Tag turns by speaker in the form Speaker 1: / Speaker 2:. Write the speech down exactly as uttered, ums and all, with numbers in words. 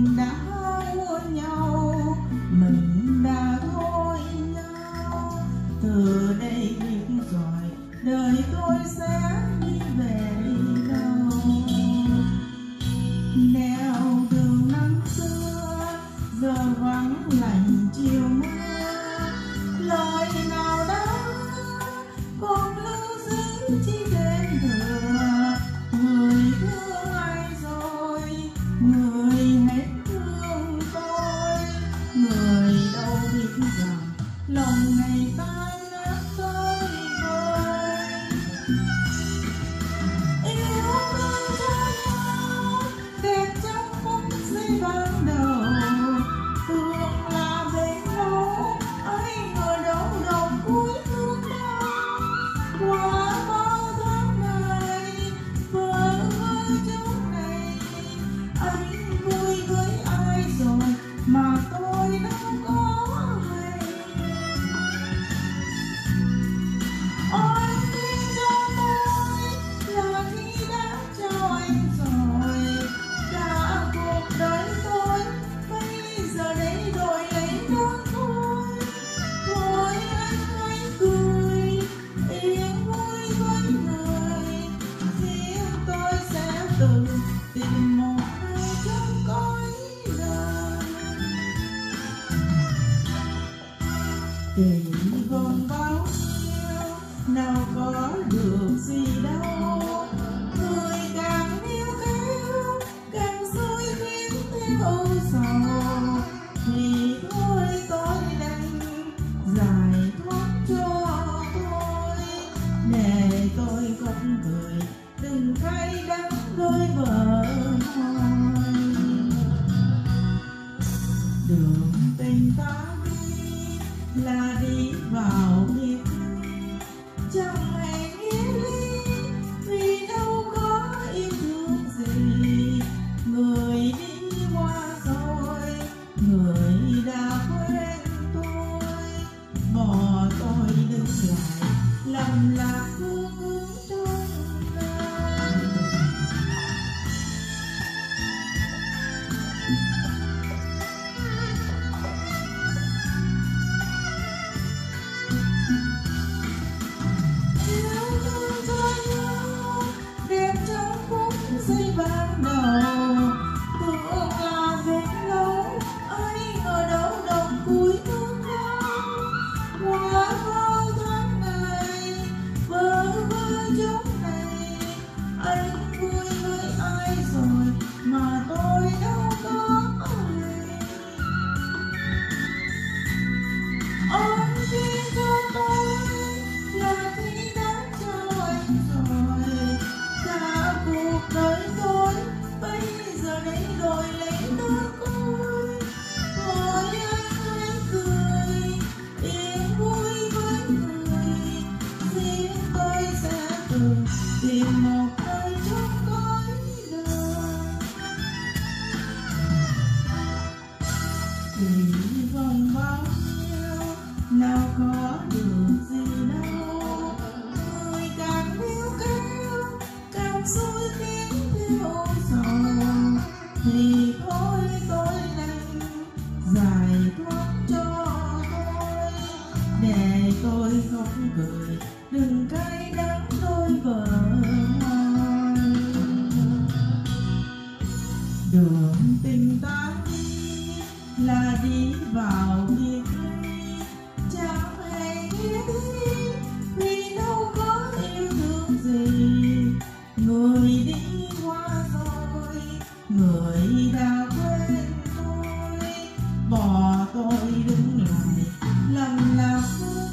Speaker 1: mình đã mua nhau, mình đã thôi nhau. Từ đây biết rồi đời tôi sẽ đi về đâu. Nẻo đường năm xưa giờ vắng lạnh chiều mưa, lời nào đó còn lưu giữ chỉ đêm thừa. Người thương ai rồi, người hết thương tôi, người đâu biết rằng lòng này tan nát tới vơi. Yêu thương cho nhau đẹp trong phút giây ban đầu, thương là bấy lâu ai ngờ đâu đầu cuối thương đau. Qua bao tháng ngày vỡ vỡ chút này, anh vui với ai rồi mà tôi đâu có hay. Ôi tin cho tôi là khi đã cho anh rồi, cả cuộc đời tôi bây giờ đây đổi lấy đơn thôi. Thôi anh hãy cười yên vui với người, riêng tôi sẽ tự tìm một nơi trong cõi đời. Tình không bao nhiêu nào có được gì đâu, người càng níu kéo càng xui khiến thêm âu sầu. Thì thôi tôi đành giải thoát cho tôi, để tôi không cười đừng cay đắng đôi bờ môi. Đường tình ta đi là đi vào biệt ly, chẳng hề nghĩa lý vì đâu có yêu thương gì. Người đi qua rồi, người đã quên tôi, bỏ tôi đứng lại lầm lạc hương ước trong đời. Yêu thương cho nhau đẹp trong phút giây ban đầu, tưởng là bền lâu ai ngờ đâu đầu cuối thương đau. Qua bao tháng ngày vỡ vỡ chút này, anh vui với ai rồi mà tôi đâu có hay. Ôi tin cho tôi là khi đã cho anh rồi, cả cuộc đời tôi bây giờ đây đổi lấy đơn côi. Thôi anh hãy cười yên vui với người, riêng tôi sẽ tự tìm một nơi trong cõi đời. Kỳ vọng bao nhiêu nào có được gì đâu, người càng níu kéo càng xui khiến thêm âu sầu. Thì thôi tôi đành giải thoát cho tôi, để tôi không cười đừng cay đắng đôi bờ môi. Đường tình ta đi là đi vào biệt ly, chẳng hề nghĩa lý vì đâu có yêu thương gì. Người đi qua rồi, người đã quên tôi, bỏ tôi đứng lại lầm lạc.